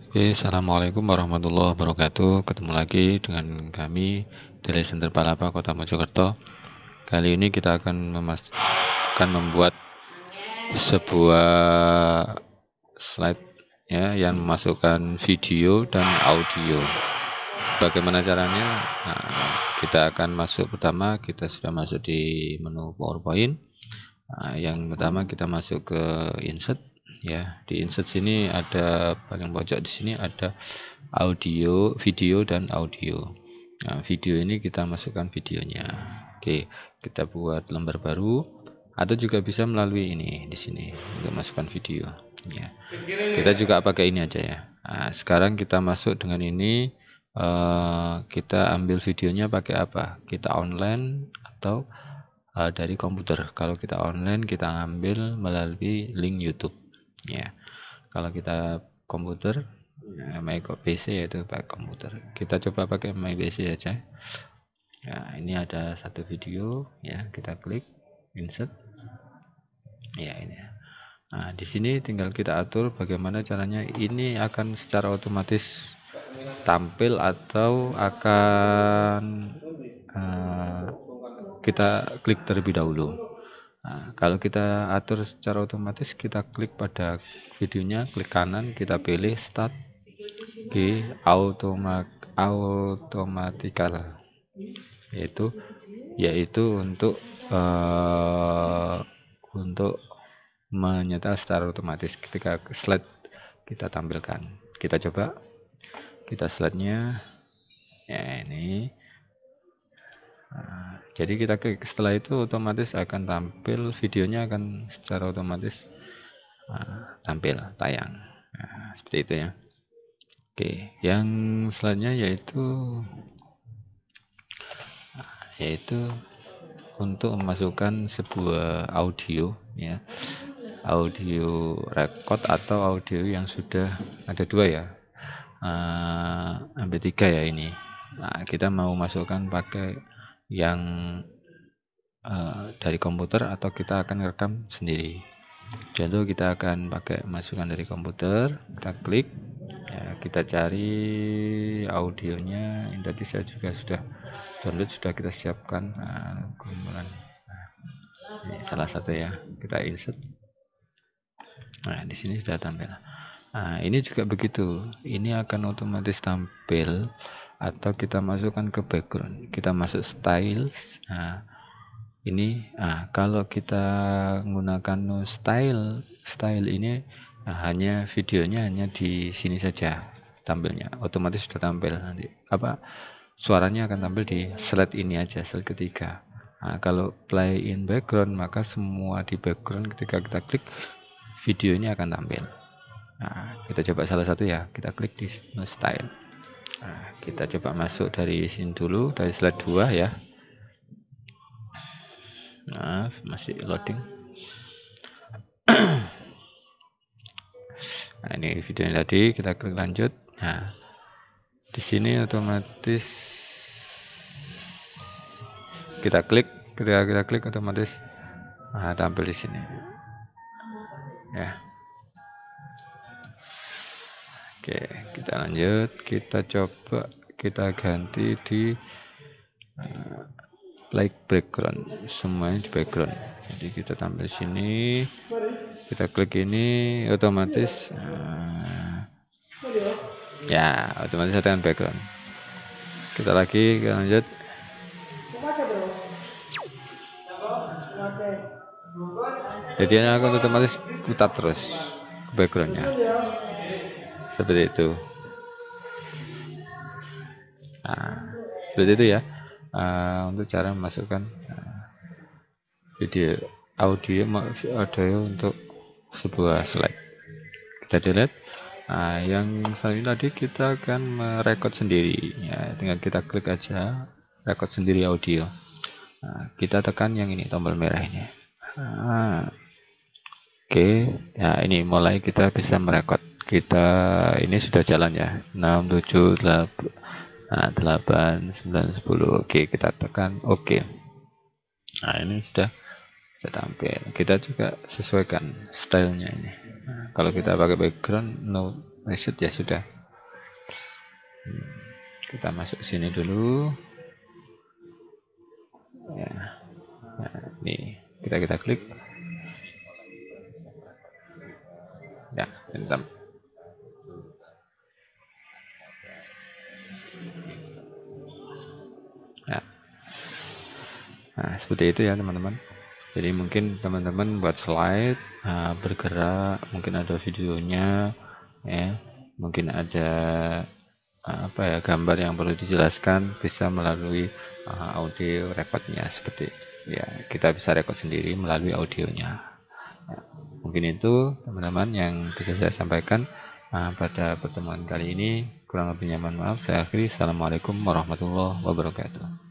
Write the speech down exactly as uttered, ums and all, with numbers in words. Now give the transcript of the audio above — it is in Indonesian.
Oke, assalamualaikum warahmatullahi wabarakatuh. Ketemu lagi dengan kami dari Center Palapa Kota Mojokerto. Kali ini kita akan memas akan membuat sebuah slide ya yang memasukkan video dan audio. Bagaimana caranya? Nah, kita akan masuk pertama, kita sudah masuk di menu PowerPoint. Nah, yang pertama kita masuk ke insert ya. Di insert sini ada paling pojok di sini ada audio, video dan audio. Nah, video ini kita masukkan videonya. Oke, kita buat lembar baru atau juga bisa melalui ini di sini untuk masukkan video ya. Kita juga pakai ini aja ya. Nah, sekarang kita masuk dengan ini, eh, kita ambil videonya pakai apa? Kita online atau uh, dari komputer. Kalau kita online kita ambil melalui link YouTube ya. Kalau kita komputer ya, My P C yaitu pakai komputer. Kita coba pakai My P C aja. Nah, ini ada satu video ya, kita klik insert. Ya ini. Nah, di sini tinggal kita atur bagaimana caranya ini akan secara otomatis tampil atau akan uh, kita klik terlebih dahulu. Nah, kalau kita atur secara otomatis, kita klik pada videonya, klik kanan, kita pilih start di automa automatical, yaitu yaitu untuk uh, untuk menyetel secara otomatis ketika slide kita tampilkan. Kita coba, kita slide-nya ya ini. Nah, jadi kita klik setelah itu otomatis akan tampil videonya, akan secara otomatis uh, tampil tayang. Nah, seperti itu ya. Oke, yang selanjutnya yaitu yaitu untuk memasukkan sebuah audio ya, audio record atau audio yang sudah ada dua ya, uh, M P tiga ya ini. Nah, kita mau masukkan pakai yang uh, dari komputer atau kita akan rekam sendiri. Contoh kita akan pakai masukan dari komputer, kita klik ya, kita cari audionya. Ini tadi saya juga sudah download, sudah kita siapkan. Nah, kumpulan nah, ini salah satu ya, kita insert. Nah, di sini sudah tampil. Nah, ini juga begitu, ini akan otomatis tampil atau kita masukkan ke background, kita masuk style. Nah, ini nah, kalau kita menggunakan no style style ini nah, hanya videonya hanya di sini saja tampilnya, otomatis sudah tampil. Nanti apa suaranya akan tampil di slide ini aja, slide ketiga. Nah, kalau play in background maka semua di background ketika kita klik video ini akan tampil. Nah, kita coba salah satu ya, kita klik di no style. Nah, kita coba masuk dari sini dulu, dari slide dua ya. Nah, masih loading. Nah, ini videonya tadi, kita klik lanjut. Nah, di sini otomatis kita klik, ketika kita klik otomatis nah, tampil di sini. Ya. Oke, kita lanjut, kita coba kita ganti di uh, like background, semuanya di background. Jadi kita tampil sini, kita klik ini, otomatis uh, ya otomatis akan background. Kita lagi, kita lanjut. Jadi akan otomatis putar terus ke backgroundnya, seperti itu. Nah, seperti itu ya, uh, untuk cara memasukkan uh, video audio audio untuk sebuah slide. Kita delete. Nah, yang selanjutnya tadi kita akan merekod sendiri ya, tinggal kita klik aja record sendiri audio. Nah, kita tekan yang ini, tombol merah ini. Nah, oke, ya ini mulai kita bisa merekod. Kita ini sudah jalan ya, enam, tujuh, delapan, nah, delapan, sembilan, sepuluh. Oke, kita tekan oke. Nah, ini sudah sudah tampil. Kita juga sesuaikan stylenya ini. Nah, kalau kita pakai background no reset ya sudah. Kita masuk sini dulu ya. Nah, ini kita kita klik ya, bentar. Nah, nah seperti itu ya teman-teman. Jadi mungkin teman-teman buat slide, nah, bergerak, mungkin ada videonya, ya, mungkin ada apa ya, gambar yang perlu dijelaskan, bisa melalui uh, audio recordnya, seperti ya kita bisa record sendiri melalui audionya. Nah, mungkin itu teman-teman yang bisa saya sampaikan uh, pada pertemuan kali ini. Kurang lebihnya mohon maaf. Saya akhiri. Assalamualaikum warahmatullahi wabarakatuh.